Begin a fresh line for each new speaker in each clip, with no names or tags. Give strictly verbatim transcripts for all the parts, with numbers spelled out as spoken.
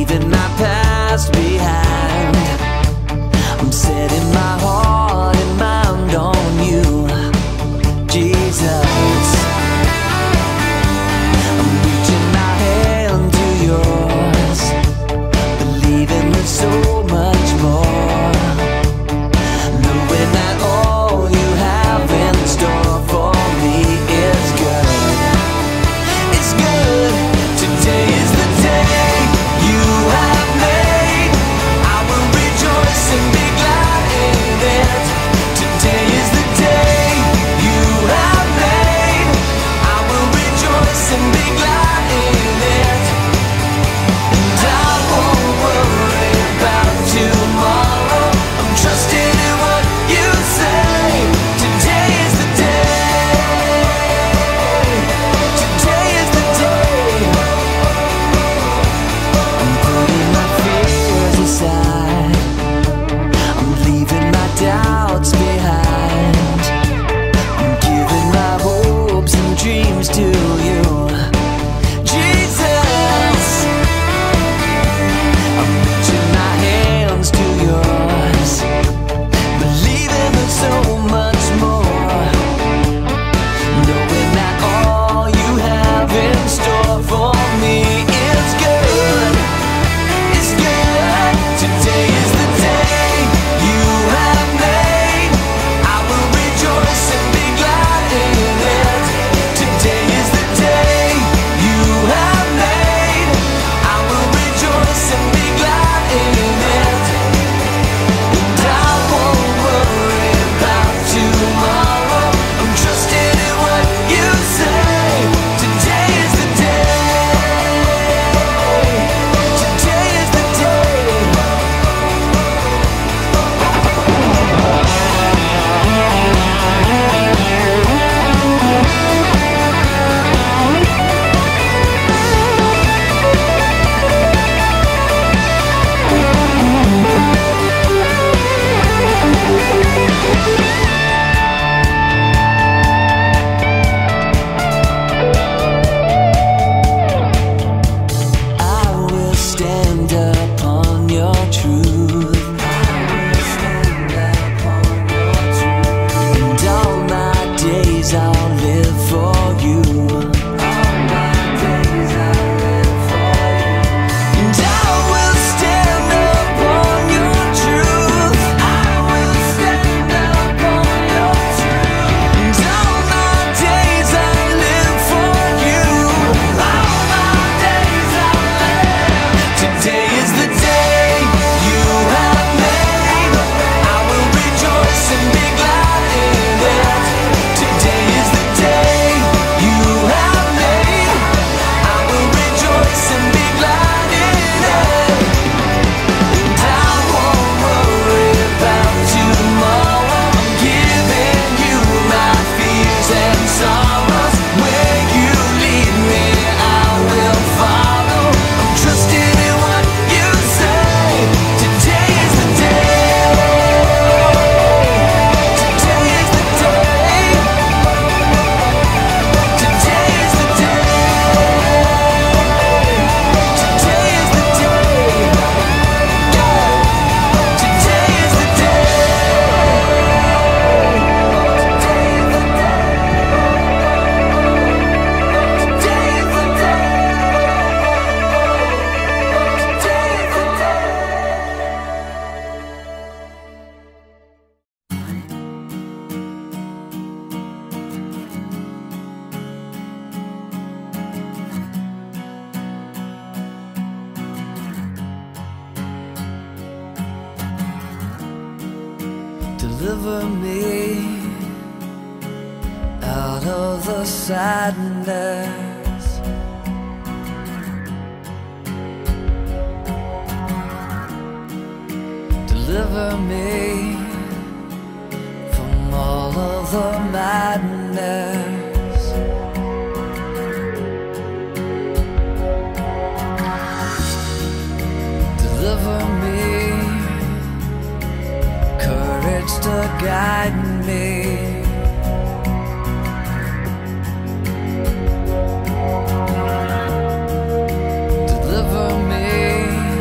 leaving my past behind. I'm setting my heart and mind on you, Jesus. I'm reaching my hand to yours, believing there's so much more, knowing that all you have in store for me is good. It's good. Today is the day you have made. I will rejoice and be glad in it. Today is the day you have made. I will rejoice and be glad in it. And I won't worry about tomorrow. I'm trusting in what you say. Today is the day. Today is the day. I'm putting my fears aside. I'm leaving my doubts behind. I'm giving my hopes and dreams to you, Jesus. I'm reaching my hands to yours, believing there's so much more, knowing that all you have in store for me is good. It's good. Today is the day you have made. I will rejoice and be glad in it. Today is the day you have made. I will rejoice and be glad in it. And I won't worry about tomorrow. I'm trusting in what you say. Today is the day. Today is the day. I will stand upon your truth. And all my days I'll live for you. And I will stand upon your truth. I will stand upon your truth. And all my days I'll live for you. All my days I'll live. Today is the day you have made. I will rejoice and be glad in it. Today is the day you have made. I will rejoice and be glad in it. And I won't worry about tomorrow. I'm giving you my fears and sorrows. Where you lead me, I will follow. I'm trusting in what you say. Today is the day. Today is the day. Today is the day. Today is the day. Yeah. Today is the Deliver me out of the sadness. Deliver me from all of the madness. Deliver me, courage to guide me. Deliver me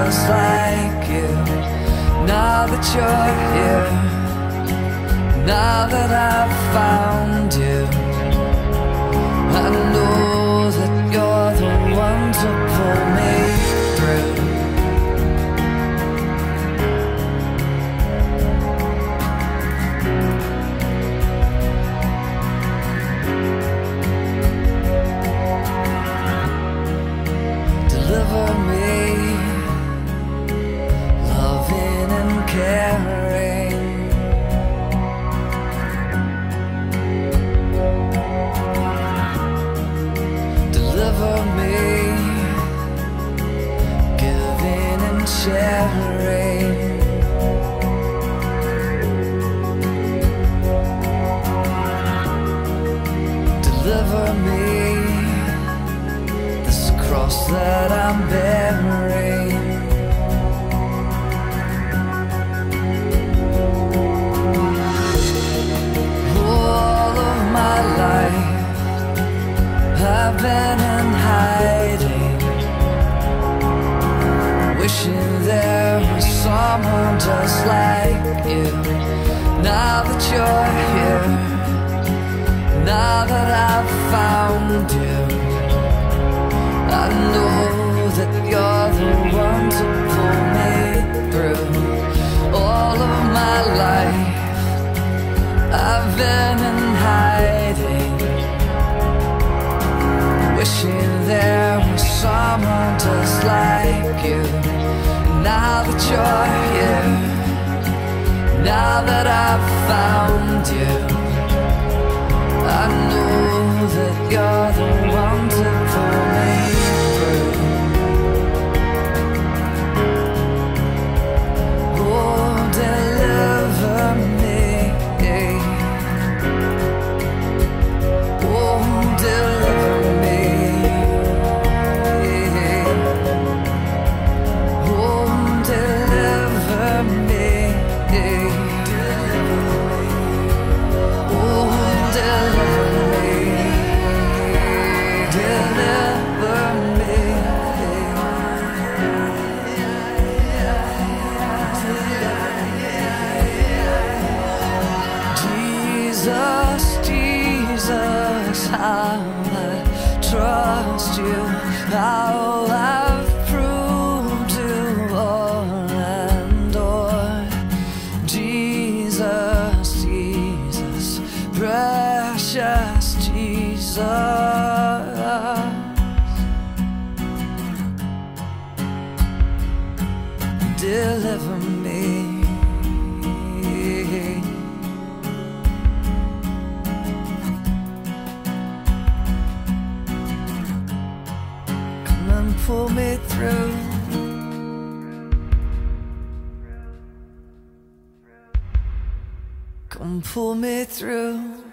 just like you. Now that you're here, now that I've found you, I know that you're the one to pull me through. Deliver me, loving and caring. Deliver me, giving and sharing. Deliver me, this cross that I'm bearing. All of my life I've been in hiding, wishing there was someone just like you. Now that you're here, now that I've found you, I know that you're the one to pull me through. All of my life I've been in hiding, wishing there was someone just like you. Now that you're here, now that I've found you, I know that you're the one to pull me through. Oh, deliver me. Oh, deliver me. Oh, deliver me. Oh, deliver me. Deliver me. Jesus, Jesus, how I trust you, how I've proved to all and all. Jesus, Jesus, precious Jesus, deliver me. Pull me through. Come pull me through.